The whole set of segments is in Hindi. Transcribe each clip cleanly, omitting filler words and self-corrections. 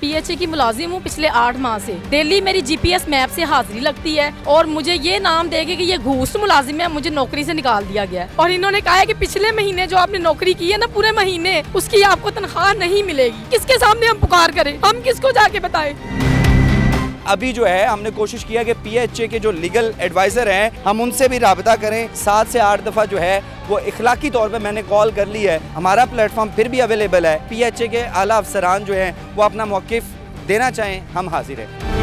पीएचए की मुलाजिम हूँ पिछले 8 माह से। डेली मेरी जीपीएस मैप से हाजिरी लगती है और मुझे ये नाम देके कि ये घूस मुलाजिम है, मुझे नौकरी से निकाल दिया गया है। और इन्होंने कहा है कि पिछले महीने जो आपने नौकरी की है ना, पूरे महीने उसकी आपको तनख्वाह नहीं मिलेगी। किसके सामने हम पुकार करें, हम किसको जाके बताएं? अभी जो है हमने कोशिश किया कि पीएचए के जो लीगल एडवाइज़र हैं हम उनसे भी राबता करें। 7 से 8 दफ़ा जो है वो इखलाकी तौर पे मैंने कॉल कर ली है। हमारा प्लेटफॉर्म फिर भी अवेलेबल है। पीएचए के आला अफसरान जो हैं वो अपना मौक़िफ़ देना चाहें, हम हाजिर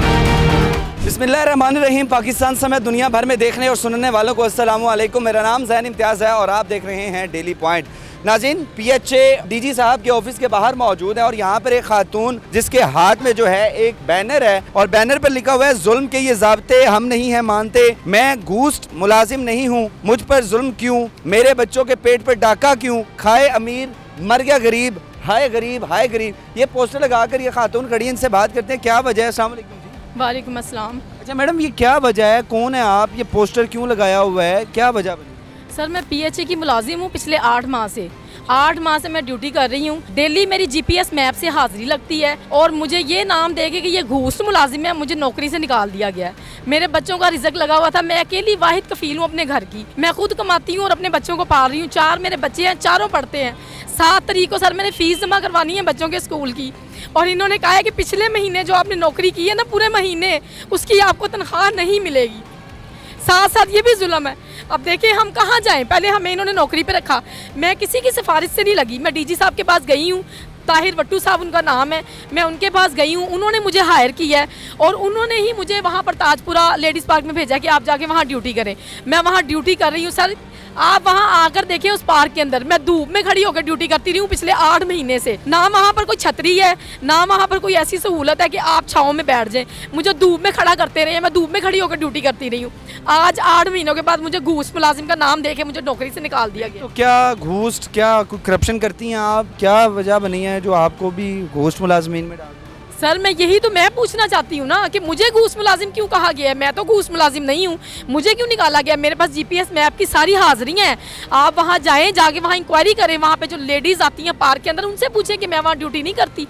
हैं। बिस्मिल्लाहिर्रहमानिर्रहीम। पाकिस्तान समेत दुनिया भर में देखने और सुनने वालों को अस्सलामु अलैकुम। मेरा नाम ज़ैन इम्तियाज़ है और आप देख रहे हैं डेली पॉइंट। नाज़रीन, पीएचए डीजी साहब के ऑफिस के बाहर मौजूद है और यहाँ पर एक खातून जिसके हाथ में जो है एक बैनर है और बैनर पर लिखा हुआ है जुल्म के ये ज़ाब्ते हम नहीं है मानते, मैं घूस मुलाजिम नहीं हूँ, मुझ पर जुल्म क्यों, मेरे बच्चों के पेट पर डाका क्यों, खाए अमीर मर गया गरीब, हाय गरीब हाय गरीब। ये पोस्टर लगाकर ये खातून खड़ी, इनसे बात करते हैं क्या वजह है। अस्सलाम वालेकुम जी। वालेकुम अस्सलाम। अच्छा मैडम, ये क्या वजह है, कौन है आप, ये पोस्टर क्यों लगाया हुआ है, क्या वजह बनी? सर मैं पीएचए की मुलाजिम हूँ पिछले 8 माह से। 8 माह से मैं ड्यूटी कर रही हूँ। डेली मेरी जीपीएस मैप से हाजिरी लगती है और मुझे ये नाम देके कि ये घूस मुलाजिम है, मुझे नौकरी से निकाल दिया गया है। मेरे बच्चों का रिजक लगा हुआ था। मैं अकेली वाहिद कफील हूँ अपने घर की। मैं खुद कमाती हूँ और अपने बच्चों को पाल रही हूँ। 4 मेरे बच्चे हैं, चारों पढ़ते हैं। 7 तारीख को सर मैंने फ़ीस जमा करवानी है बच्चों के स्कूल की और इन्होंने कहा है कि पिछले महीने जो आपने नौकरी की है ना, पूरे महीने उसकी आपको तनख्वाह नहीं मिलेगी। साथ साथ ये भी जुल्म है। अब देखिए हम कहाँ जाएं, पहले हमें इन्होंने नौकरी पे रखा। मैं किसी की सिफारिश से नहीं लगी, मैं डीजी साहब के पास गई हूँ, ताहिर वट्टू साहब उनका नाम है। मैं उनके पास गई हूँ, उन्होंने मुझे हायर किया है और उन्होंने ही मुझे वहाँ पर ताजपुरा लेडीज़ पार्क में भेजा कि आप जाके वहाँ ड्यूटी करें। मैं वहाँ ड्यूटी कर रही हूँ। सर आप वहाँ आकर देखिए, उस पार्क के अंदर मैं धूप में खड़ी होकर ड्यूटी करती रही हूँ पिछले 8 महीने से। ना वहाँ पर कोई छतरी है, ना वहाँ पर कोई ऐसी सहूलत है कि आप छाँव में बैठ जाएं। मुझे धूप में खड़ा करते रहे, मैं धूप में खड़ी होकर ड्यूटी करती रही हूँ। आज 8 महीनों के बाद मुझे घूस मुलाजिम का नाम देके मुझे नौकरी से निकाल दिया गया। तो क्या घूस, क्या करप्शन करती हैं आप, क्या वजह बनी है जो आपको भी घूस मुलाजमीन में डाल? सर मैं यही तो मैं पूछना चाहती हूँ ना कि मुझे घूस मुलाजिम क्यों कहा गया है। मैं तो घूस मुलाजिम नहीं हूँ, मुझे क्यों निकाला गया? मेरे पास जीपीएस मैप की सारी हाजिरियाँ हैं। आप वहाँ जाएं, जाके वहाँ इंक्वायरी करें। वहाँ पे जो लेडीज़ आती हैं पार्क के अंदर, उनसे पूछें कि मैं वहाँ ड्यूटी नहीं करती।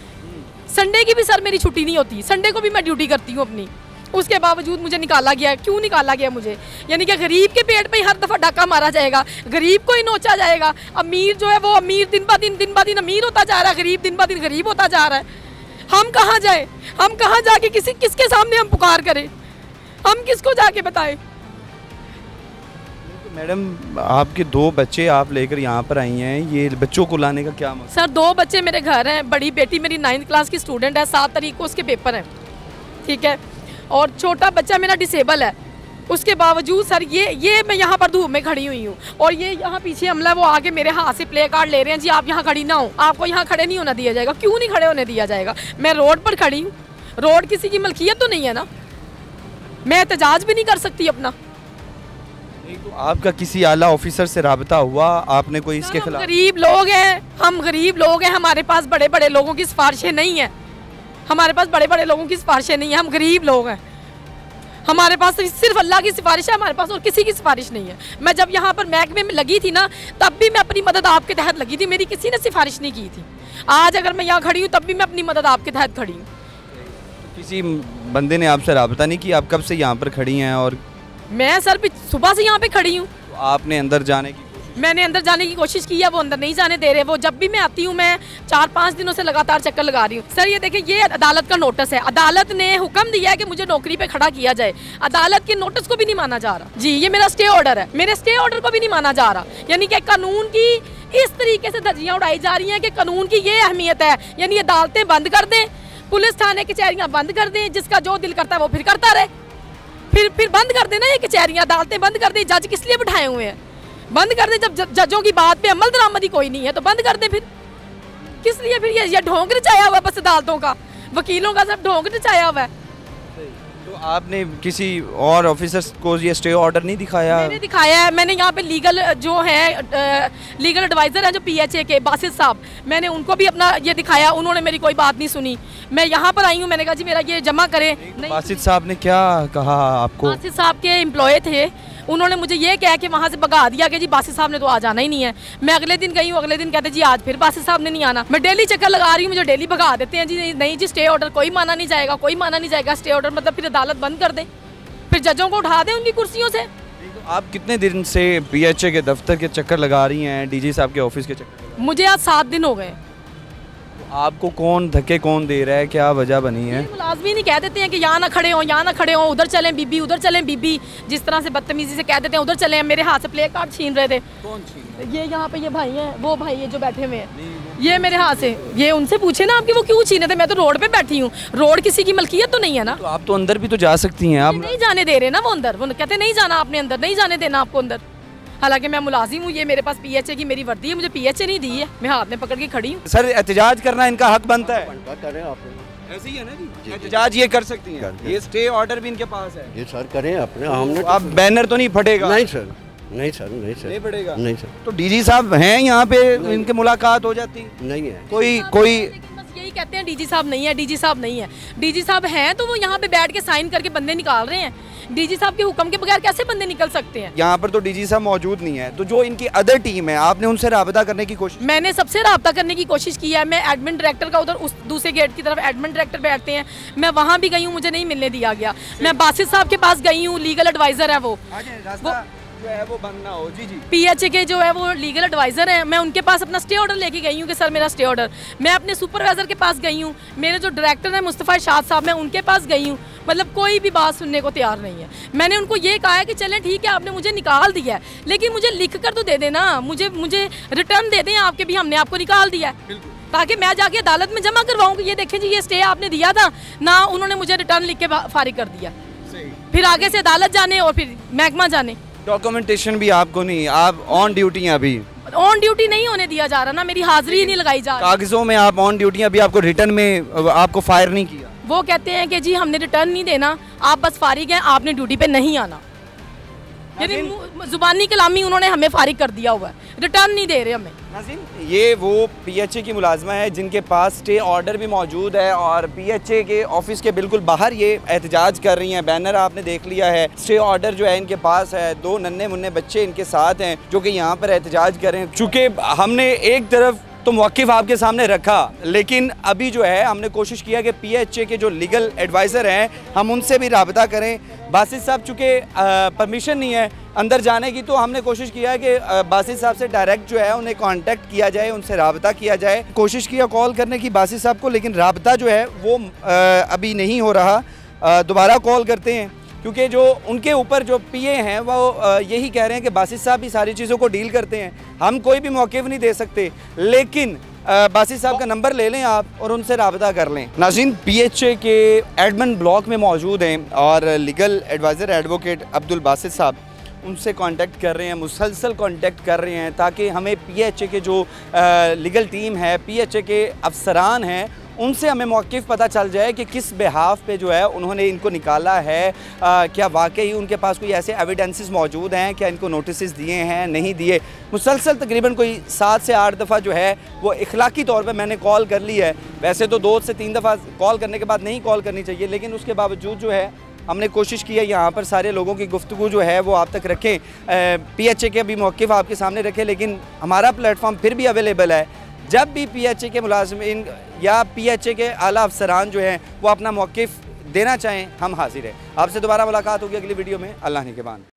संडे की भी सर मेरी छुट्टी नहीं होती, संडे को भी मैं ड्यूटी करती हूँ अपनी। उसके बावजूद मुझे निकाला गया। क्यों निकाला गया मुझे? यानी कि गरीब के पेट पे ही हर दफ़ा डाका मारा जाएगा, गरीब को ही नोचा जाएगा। अमीर जो है वो अमीर दिन ब दिन अमीर होता जा रहा है, गरीब दिन ब दिन गरीब होता जा रहा है। हम कहाँ जाएं, हम कहाँ जाके किसके सामने हम पुकार करें, हम किसको जाके बताएं? मैडम आपके 2 बच्चे आप लेकर यहाँ पर आई हैं, ये बच्चों को लाने का क्या मतलब? सर 2 बच्चे मेरे घर हैं। बड़ी बेटी मेरी 9th क्लास की स्टूडेंट है, 7 तारीख को उसके पेपर हैं, ठीक है। और छोटा बच्चा मेरा डिसेबल है। उसके बावजूद सर ये मैं यहाँ पर धूप में खड़ी हुई हूँ और ये यहाँ पीछे हमला वो आके मेरे हाथ से प्ले कार्ड ले रहे हैं, जी आप यहाँ खड़ी ना हो, आपको यहाँ खड़े नहीं होना दिया जाएगा। क्यों नहीं खड़े होने दिया जाएगा? मैं रोड पर खड़ी हूँ, रोड किसी की मलकियत तो नहीं है ना, मैं एहतजाज भी नहीं कर सकती अपना। तो आपका किसी आला ऑफिसर से राबता हुआ आपने कोई इसके खिलाफ? गरीब लोग हैं, हम गरीब लोग हैं, हमारे पास बड़े बड़े लोगों की सिफारिशें नहीं है, हमारे पास बड़े बड़े लोगों की सिफारिशें नहीं है, हम गरीब लोग हैं। हमारे पास सिर्फ अल्लाह की सिफारिश है, हमारे पास और किसी की सिफारिश नहीं है। मैं जब यहाँ पर महकमे में लगी थी ना, तब भी मैं अपनी मदद आपके तहत लगी थी, मेरी किसी ने सिफारिश नहीं की थी। आज अगर मैं यहाँ खड़ी हूँ तब भी मैं अपनी मदद आपके तहत खड़ी हूँ। किसी बंदे ने आपसे राबता नहीं किया? आप कब से यहाँ पर खड़ी हैं? और मैं सर सुबह से यहाँ पे खड़ी हूँ। तो आपने अंदर जाने की मैंने अंदर जाने की कोशिश की है, वो अंदर नहीं जाने दे रहे। वो जब भी मैं आती हूँ, मैं 4-5 दिनों से लगातार चक्कर लगा रही हूँ। सर ये देखिए, ये अदालत का नोटिस है, अदालत ने हुक्म दिया है कि मुझे नौकरी पे खड़ा किया जाए। अदालत के नोटिस को भी नहीं माना जा रहा जी। ये मेरा स्टे ऑर्डर है, मेरे स्टे ऑर्डर को भी नहीं माना जा रहा। यानी कि कानून की इस तरीके से धज्जियाँ उड़ाई जा रही हैं कि कानून की ये अहमियत है। यानी अदालतें बंद कर दें, पुलिस थाने कचहरियाँ बंद कर दें, जिसका जो दिल करता है वो फिर करता रहे। फिर बंद कर देना ये कचहरियाँ, अदालतें बंद कर दें। जज किस लिए बिठाए हुए हैं? बंद कर दे। जब जजों की बात पे अमल दरामदी कोई नहीं है तो बंद कर दे। फिर किस लिए? फिर ये ढोंग रचाया हुआ बस अदालतों का, वकीलों का सब ढोंग रचाया हुआ है। तो आपने किसी और ऑफिसर को ये स्टे ऑर्डर नहीं दिखाया? मैंने दिखाया है। मैंने यहाँ पे लीगल जो है लीगल एडवाइज़र है जो पीएचए के बासित साहब, मैंने उनको भी अपना ये दिखाया, उन्होंने मेरी कोई बात नहीं सुनी। मैं यहाँ पर आई हूँ, मैंने कहा जी मेरा ये जमा करें। बासित साहब ने क्या कहा आपको? बासित साहब के एम्प्लॉय थे उन्होंने मुझे ये कह के वहाँ से भगा दिया कि जी बासित साहब ने तो आज आना ही नहीं है। मैं अगले दिन गई हूँ, अगले दिन कहते जी आज फिर बासित साहब ने नहीं आना। मैं डेली चक्कर लगा रही हूँ, मुझे डेली भगा देते हैं जी नहीं जी स्टे ऑर्डर कोई माना नहीं जाएगा, कोई माना नहीं जाएगा स्टे ऑर्डर, मतलब फिर अदालत बंद कर दें, फिर जजों को उठा दें उनकी कुर्सियों से। आप कितने दिन से PHA के दफ्तर के चक्कर लगा रही हैं, DG साहब के ऑफिस के चक्कर? मुझे आज 7 दिन हो गए। आपको कौन धक्के कौन दे रहा है, क्या वजह बनी है? मुलाजमी नहीं कह देते हैं कि यहाँ ना खड़े हो, यहाँ ना खड़े हो, उधर चलें बीबी, उधर चलें बीबी, जिस तरह से बदतमीजी से कह देते हैं उधर चलें। मेरे हाथ से प्ले कार्ड छीन रहे थे। कौन छीन? ये यहाँ पे ये भाई हैं, वो भाई है जो बैठे हुए हैं, ये मेरे हाथ से, ये उनसे पूछे ना आपकी वो क्यों छीने थे। मैं तो रोड पे बैठी हूँ, रोड किसी की मलकियत तो नहीं है ना। तो आप तो अंदर भी तो जा सकती हैं। आप नहीं जाने दे रहे ना वो अंदर, वो कहते नहीं जाना आपने अंदर, नहीं जाने देना आपको अंदर। हालांकि मैं मुलाजिम हूँ, ये मेरे पास PHA की मेरी वर्दी है, मुझे PHA नहीं दी है, मैं हाथ में पकड़ के खड़ी हूँ। सर एहतजाज करना इनका हक बनता है। करें आप, ऐसे ही है ना जी, एहतजाज ये कर सकती हैं। ये स्टे ऑर्डर भी इनके पास है। ये सर करें अपने, हमने आप बैनर तो नहीं फटेगा? नहीं सर, नहीं सर, नहीं सर, नहीं पड़ेगा। नहीं सर। तो DG साहब हैं यहाँ पे, इनके मुलाकात हो जाती? नहीं है कोई यही कहते हैं DG साहब नहीं है, DG साहब नहीं है। DG साहब हैं तो वो यहाँ पे बैठ के साइन करके बंदे निकाल रहे हैं। DG साहब के हुक्म के बगैर कैसे बंदे निकल सकते हैं? यहाँ पर तो DG साहब मौजूद नहीं है, तो जो इनकी अदर टीम है आपने उनसे राबता करने की कोशिश? मैंने सबसे राबता करने की कोशिश की है। मैं एडमिन डायरेक्टर का उधर उस दूसरे गेट की तरफ एडमिन डायरेक्टर बैठते हैं, मैं वहाँ भी गई हूँ, मुझे नहीं मिलने दिया गया। मैं बासित साहब के पास गई हूँ, लीगल एडवाइजर है वो जो है वो बंद ना हो। जी जी। PHA के जो है वो लीगल एडवाइज़र हैं, मैं उनके पास अपना स्टे ऑर्डर लेके गई हूँ कि सर मेरा स्टे ऑर्डर। मैं अपने सुपरवाइज़र के पास गई हूँ, मेरे जो डायरेक्टर हैं मुस्तफ़ा शाद साहब, मैं उनके पास गई हूँ, मतलब कोई भी बात सुनने को तैयार नहीं है। मैंने उनको ये कहा है कि चलें ठीक है आपने मुझे निकाल दिया है, लेकिन मुझे लिख कर तो दे देना, मुझे रिटर्न दे दें आपके भी हमने आपको निकाल दिया है, ताकि मैं जाके अदालत में जमा करवाऊँ कि ये देखें जी ये स्टे आपने दिया था ना, उन्होंने मुझे रिटर्न लिख के फारिग कर दिया। फिर आगे से अदालत जाने और फिर महकमा जाने। डॉक्यूमेंटेशन भी आपको नहीं, आप ऑन ड्यूटी हैं? अभी ऑन ड्यूटी नहीं होने दिया जा रहा ना, मेरी हाजिरी ही नहीं लगाई जा रही। कागजों में आप ऑन ड्यूटी, अभी आपको रिटर्न में आपको फायर नहीं किया? वो कहते हैं कि जी हमने रिटर्न नहीं देना, आप बस फारिग हैं, आपने ड्यूटी पे नहीं आना। यानी जुबानी कलामी उन्होंने हमें फारिग कर दिया हुआ है, रिटर्न नहीं दे रहे हमें। नाज़रीन ये वो PHA की मुलाजमा है जिनके पास स्टे ऑर्डर भी मौजूद है और PHA के ऑफिस के बिल्कुल बाहर ये एहतजाज कर रही हैं। बैनर आपने देख लिया है, स्टे ऑर्डर जो है इनके पास है, 2 नन्हे मुन्ने बच्चे इनके साथ हैं जो कि यहाँ पर एहतजाज कर रहे हैं। चूँकि हमने एक तरफ तो मौक़िफ़ आपके सामने रखा, लेकिन अभी जो है हमने कोशिश किया कि PHA के जो लीगल एडवाइज़र हैं हम उनसे भी राबता करें। बासित साहब चूँकि परमिशन नहीं है अंदर जाने की, तो हमने कोशिश किया कि बासित साहब से डायरेक्ट जो है उन्हें कांटेक्ट किया जाए, उनसे राबता किया जाए। कोशिश किया कॉल करने की बासित साहब को, लेकिन राबता जो है वो अभी नहीं हो रहा। दोबारा कॉल करते हैं क्योंकि जो उनके ऊपर जो PA हैं वो यही कह रहे हैं कि बासित साहब भी सारी चीज़ों को डील करते हैं, हम कोई भी मौक़िफ़ नहीं दे सकते, लेकिन बासित साहब का नंबर ले लें आप और उनसे राबता कर लें। नाज़रीन PHA के एडमिन ब्लॉक में मौजूद हैं और legal adviser advocate Abdul Basit साहब उनसे कांटेक्ट कर रहे हैं, मुसलसल कांटेक्ट कर रहे हैं ताकि हमें PHA के जो लीगल टीम है, PHA के अफसरान हैं, उनसे हमें मौक़िफ़ पता चल जाए कि किस बिहाफ पे जो है उन्होंने इनको निकाला है। क्या वाकई उनके पास कोई ऐसे एविडेंसेस मौजूद हैं, क्या इनको नोटिस दिए हैं, नहीं दिए। मुसलसल तकरीबन कोई 7 से 8 दफ़ा जो है वो इखलाकी तौर पे मैंने कॉल कर ली है। वैसे तो 2 से 3 दफ़ा कॉल करने के बाद नहीं कॉल करनी चाहिए, लेकिन उसके बावजूद जो है हमने कोशिश की है यहाँ पर सारे लोगों की गुफ्तगू जो है वो आप तक रखें। PHA के भी मौक़िफ़ आपके सामने रखें, लेकिन हमारा प्लेटफॉर्म फिर भी अवेलेबल है। जब भी PHA के मुलाज़िमीन या PHA के आला अफसरान जो हैं वो अपना मौक़िफ़ देना चाहें, हम हाजिर हैं। आपसे दोबारा मुलाकात होगी अगली वीडियो में। अल्लाह निगहबान।